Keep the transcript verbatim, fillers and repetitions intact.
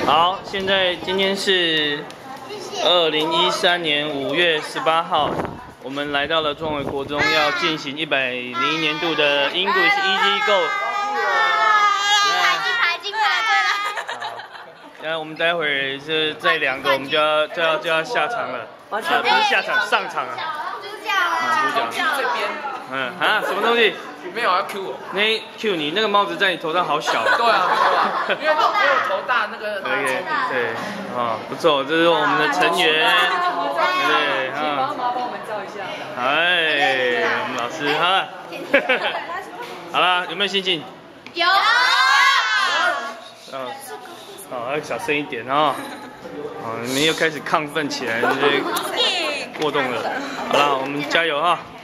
好，现在今天是二零一三年五月十八号，我们来到了壮伟国中，要进行一百零一年度的 English Easy Go。 金牌，金牌，对了。 好，那我们待会儿是这两个，我们就要就要就要下场了，啊，不是下场，上场了。 主角啊， 主角这边， 嗯啊，什么东西？ 没有要 Q 我。 那 Q 你那个帽子在你头上好小。 对啊，因为因为我头大，那个。 可以，对，啊，不错，这是我们的成员，对，啊， 帮我们照一下。 哎，我们老师哈，好了，有没有心情？ 有。 嗯，好，要小声一点啊，好，你们又开始亢奋起来，这些过动了，好了，我们加油哈。